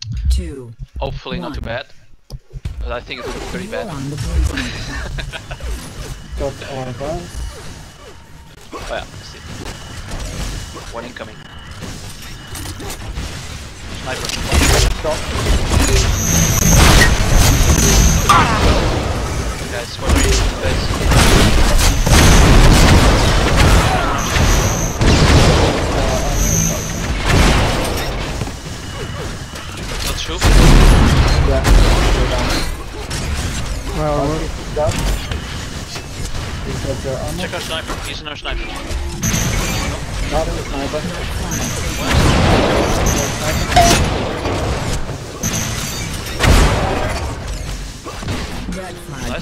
2. Hopefully not too bad. But I think it's pretty bad. Got all of us. Oh yeah, let's see. One incoming. Sniper. Stop. Guys, for 3 guys. Not shoot. Yeah, go down. Well, Down. He's got your armor. Check our sniper. He's in our sniper. Not in the sniper. Nice.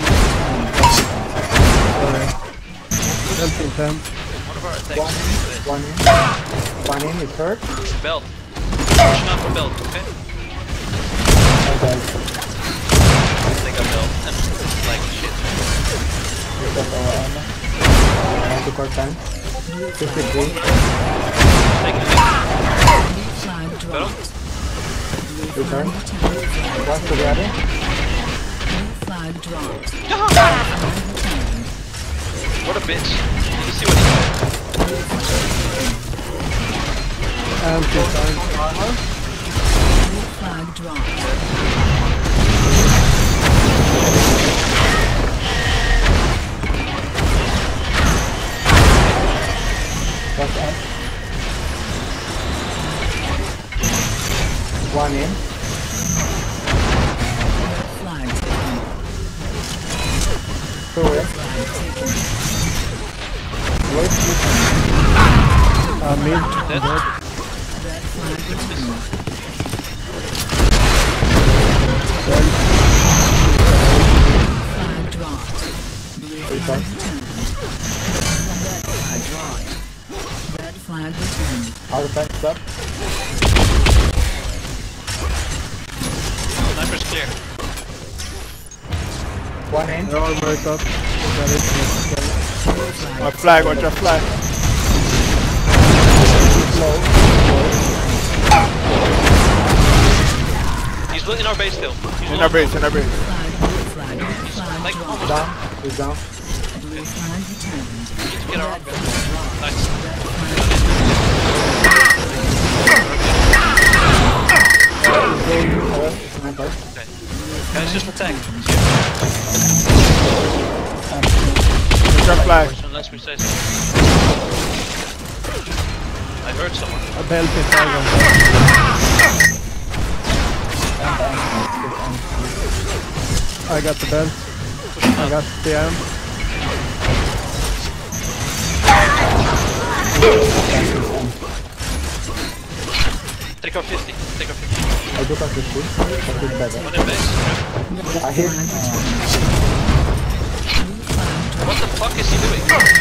Helping 10. One of our attacks. One in is hurt. Belt. Pushing out for belt, okay? Okay. Take a belt and like shit. We got our armor. Multi-core tank. 53. Take it. Belt. Return. Cross together. Flag dropped. What a bitch. You see what he did? Anti-tank. Flag dropped. What's up? One in. Flag taken. Two in. Flag taken. Wait, Me. Dead. Red flag returned. Flag dropped. Blue flag returned. Red flag dropped. Red flag returned. artifacts up. Sniper's clear. One in. They're all marked up. Got it. My flag, watch your flag. Low. He's in our base still. He's In our base, in our base. Flag like dropped. almost Down. He's down. Blue flag returned. need to get our nice. Sniper. Okay. Guys, just attack. Watch your flag. Unless we say so. I heard someone. A belt is flag. I got the belt. I got the arm. Take our 50. Take our 50. I do got this too. That is better. One in base. I hit. What the fuck is he doing?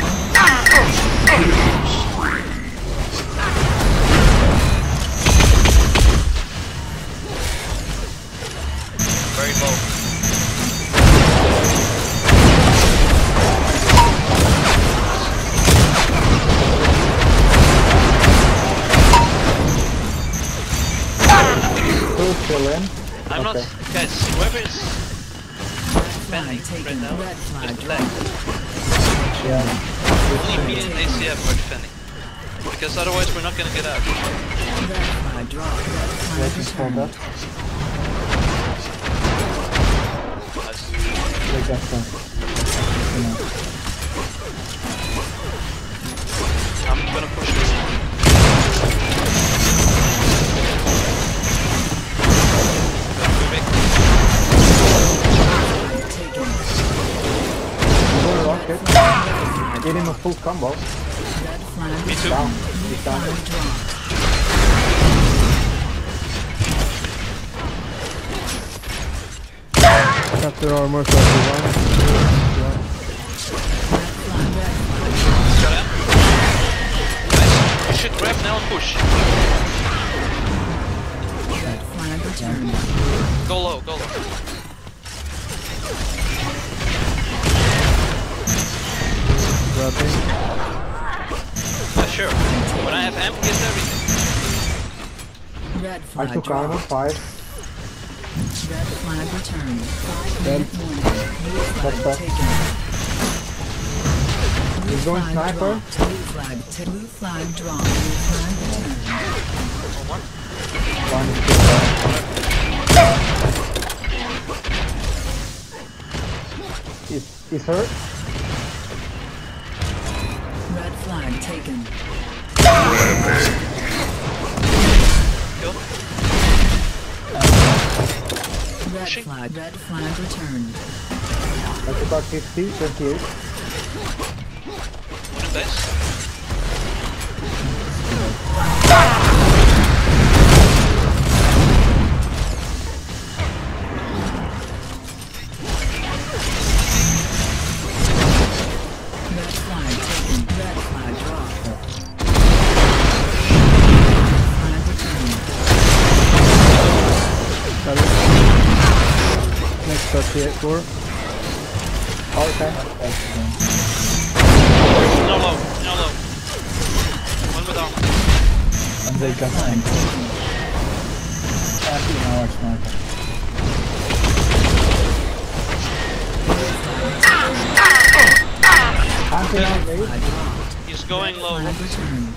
Very low. Still in. I'm not, guys. Whoever is defending right now, just flag. Yeah. Only me and ACF are defending, because otherwise we're not gonna get out. Let me stand up. Nice. Take that one. I'm gonna push this. Rocket. Get him a full combo. Me too. Down. He's down. Got their armor 31. Got him. Guys, we should grab now and push. Go low, go low. Grabbing. Yeah, sure. When I have amp, gets everything. Red I flag took armor, dropped. 5. Red flag returned. 5-minute Dead. warning. Blue flag That's taken. Blue He's going flag sniper. dropped. Blue flag dropped. Blue flag returned. One is good. Is hurt? Red flag taken. Kill. Red flag returned. I took out 50, 28. One in base. Red flag taken. Red flag dropped. Flag returned. Got it. Next 38 core. Okay. No low. No low. One with armor. And they got Flag taken. anti-hour sniper. Anti-hour raid? Flag dropped. He's going low. Flag returned.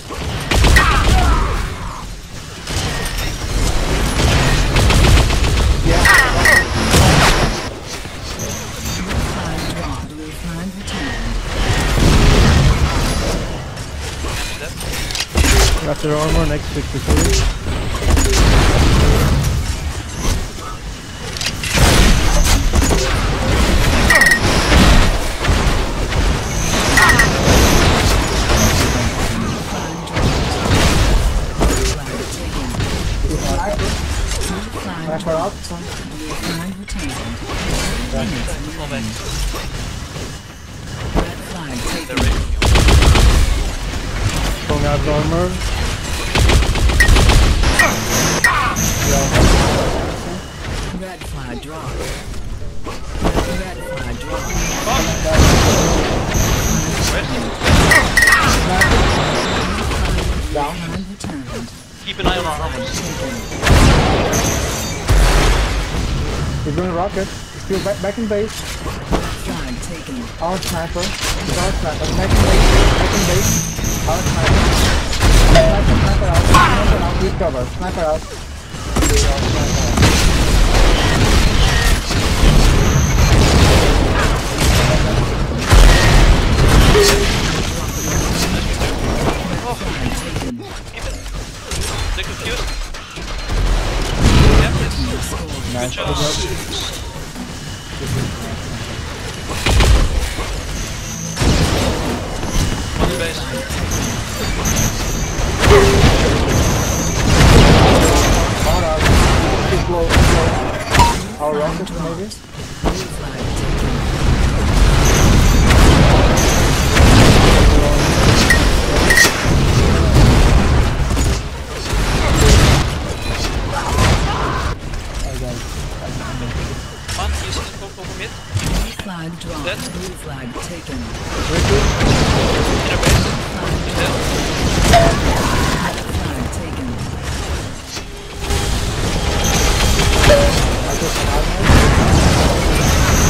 Blue flag dropped. Blue flag returned. Got their armor, next 63. Sniper out. Flag returned. Fall back. Red flag They're taken. ready. Going out of armor. Red flag dropped. Red flag dropped. Down. Flag returned. Keep an eye on our armors. He's doing rocket. Still back in base. Flag taken. Our sniper. He's our sniper. Back in base. Back in base. Our sniper. Sniper out. Sniper out. Please cover. Sniper out. Sniper out. Flag taken. They're confused. Yep, it's good job. One base. All out. Keep low. Our rockets maybe. Blue flag taken. One, you see the go mid. Blue flag dropped. Dead. Blue flag taken. Inner base. He's dead. Flag taken. I took armor.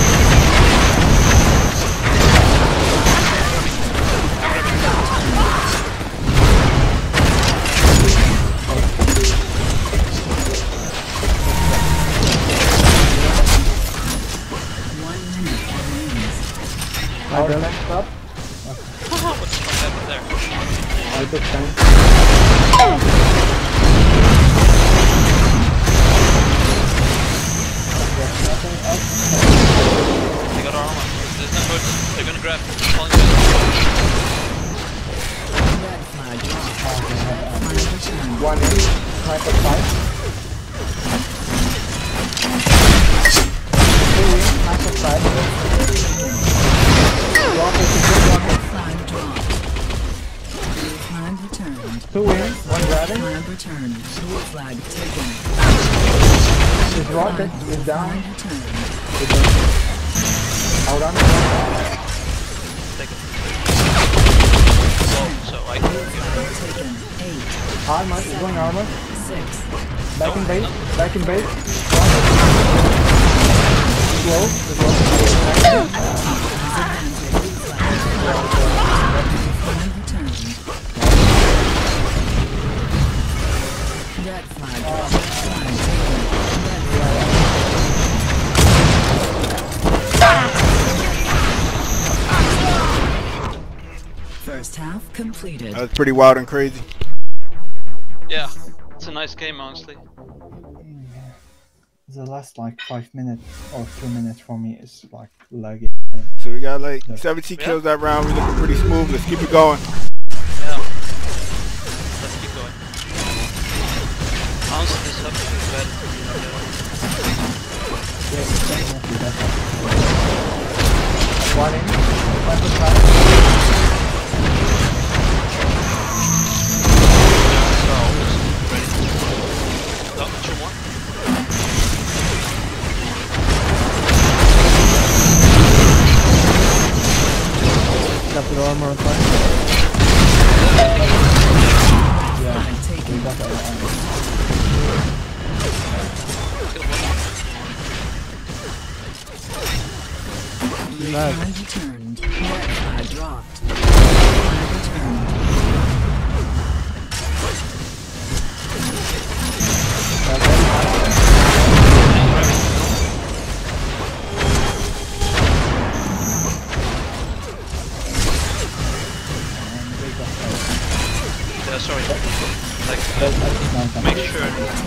Our next up. What's the fuck happened there? I took 10. They got our armor. There's no hood. They're gonna grab. Falling down. Red flag dropped. Flag returned. One in. Sniper 5. 2 in. Sniper 5. Rocket is good. Rocket. Flag dropped. Blue flag returned. 2 in. 1 grabbing. Flag returned. Blue flag taken. His rocket is down. Flag returned. Out on. Take it. Low, so I can. Flag taken. 8. Armor. He's going armor. 6. Back in base. Back in base. Slow. Red flag. Flag taken. First half completed. That was pretty wild and crazy. Yeah, it's a nice game, honestly. The last like 5 minutes or 2 minutes for me is like laggy. So we got like 17 kills that round. We're looking pretty smooth. Let's keep it going. Yeah. Let's keep going. Honestly, this hub is better. Yeah, it's definitely better. One in. One to try. Got the armor on fire. Yeah, we got our armor. Flag returned. Red flag dropped. Flag returned. Sorry. Like, make sure.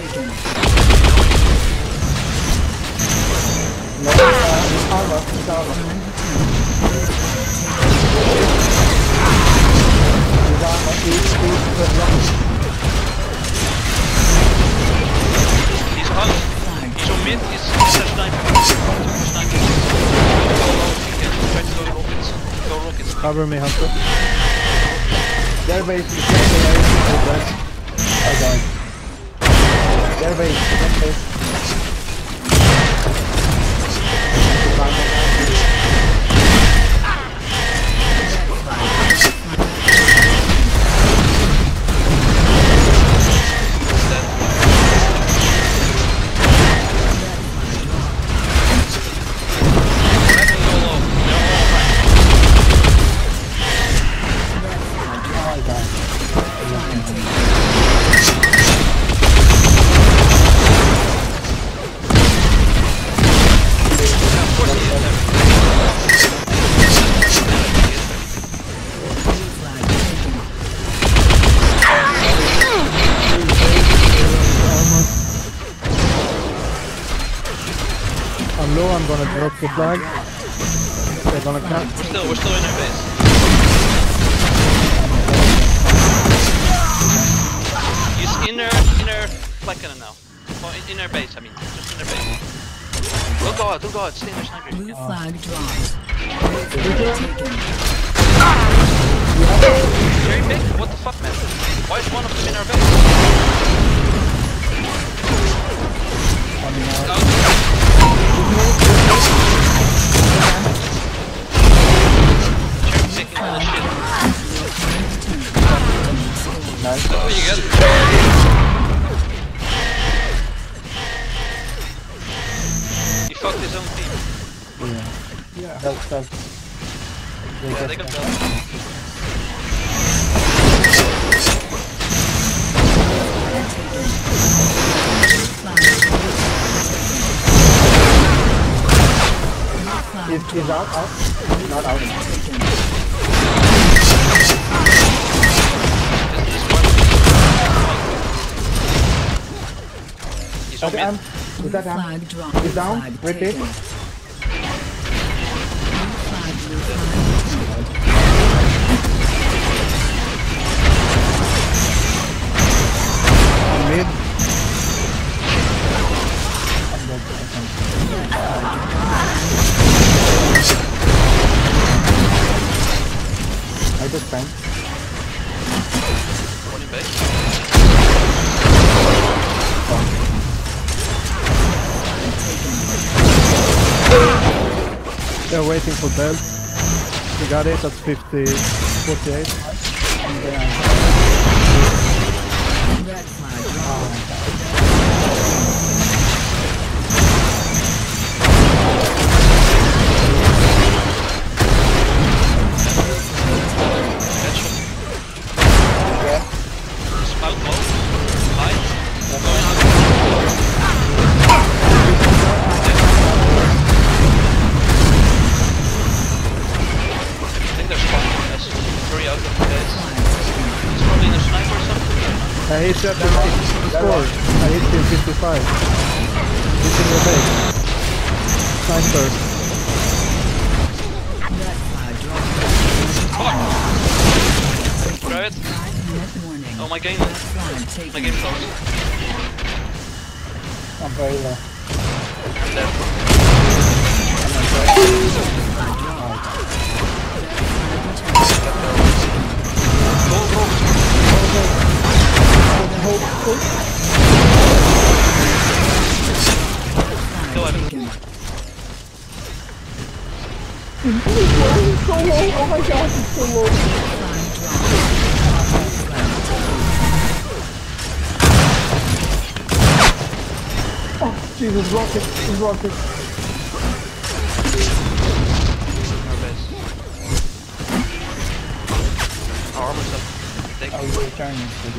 He's on. He's on mid. He's sniper. Try to go to rockets. Go rockets. Cover me, Hunter. Their base is I died. Their base, their base. I'm low, I'm gonna drop the flag. They're gonna come. We're still in our base. Use inner flag cannon now. Oh, inner base, I mean. Just inner base. Don't go out, stay in there sniper. Blue flag dropped. Taken. Very big? What the fuck, man? Why is one of them in our base? Nice. Oh, you got it. He fucked his own team. Yeah. That's Yeah, they got that. He's out. Not out. He's on mid. Is that him? Flag dropped. He's down. Flag Repeat. taken. Blue flag. Mid. I just bang. One in base. They're waiting for belt. We got it at 50, 48. Red flag dropped. hit you at the score. I hit you 55. He's in your base. Sniper. Red flag dropped. Grab it. 5-minute warning. Oh, my game. Red flag taken. My game froze. I'm very low. I'm dead. Go, go. Go, Evan. So low! Oh my god, it's so low! Oh, Jesus, rocket! It's rocket! Our base. Our armor's up. Take I it. will return it to the...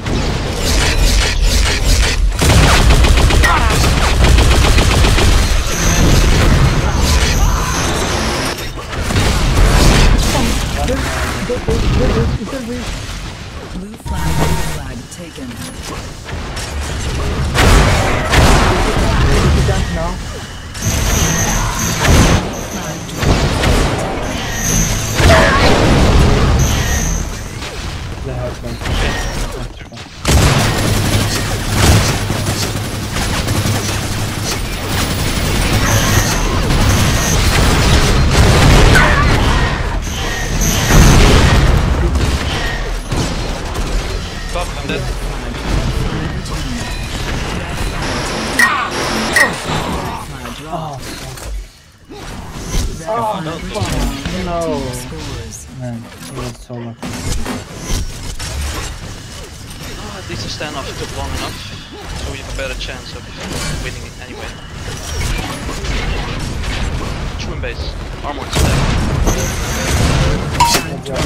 Blue flag taken. Now. The husband. Stop, I'm dead. Oh, no. Scores. Man, he was so lucky. Oh, at least the standoff took long enough, so we have a better chance of winning it anyway. True base. Armored stack. Good job.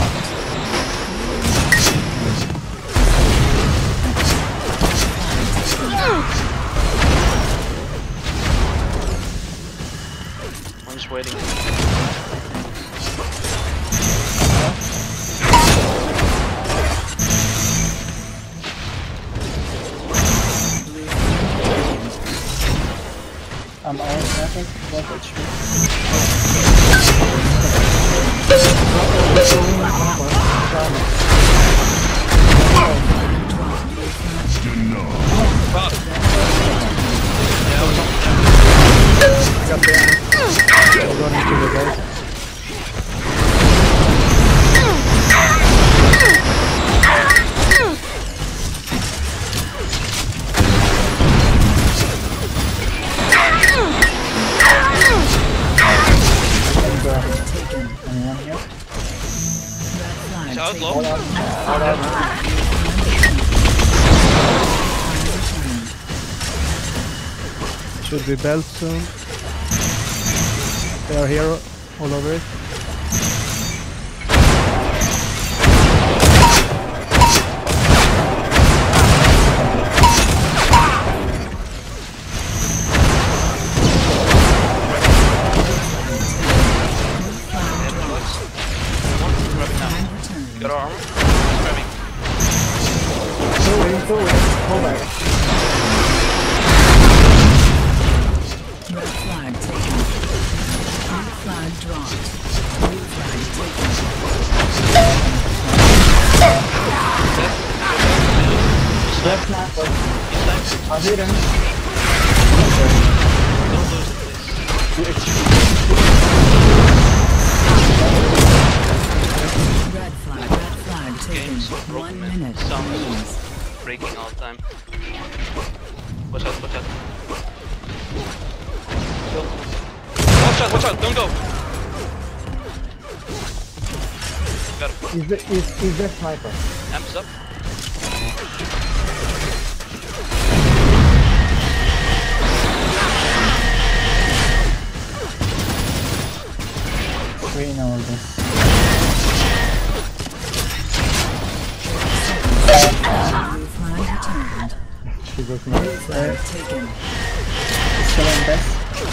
I'm just waiting. I'm all traffic. What HP? Fuck! Got the ammo. Running to the base. Anyone here? He's out low. Hold on. Hold on. Should be belt soon. They are here all over it. You got our armor? He's grabbing. Hold on. Red flag taken. Blue flag dropped. Blue flag taken. Left sniper. I hit him. Don't lose it, please. Red flag taken. Game's so broken, 1 man. minute. Sound remains. is breaking all the time. Watch out, watch out. Kill. Watch out, don't go! Got him. Is the sniper? Amps up. Screen all this. Blue flag returned. She got me. Blue flag taken. Still on best.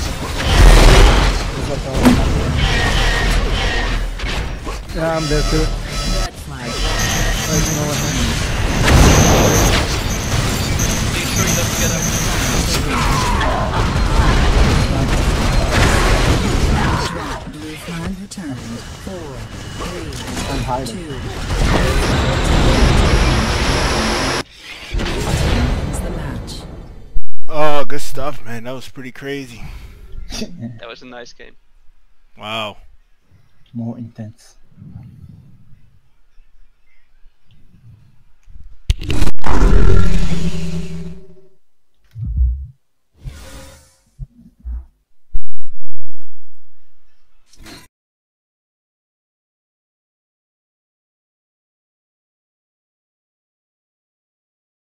Yeah, I'm there too. Red flag I don't know what happened. sure he doesn't get out. Blue flag returned. 4, 3, I'm hiding. 2. Ends the match. Oh, good stuff, man. That was pretty crazy. That was a nice game. Wow. More intense.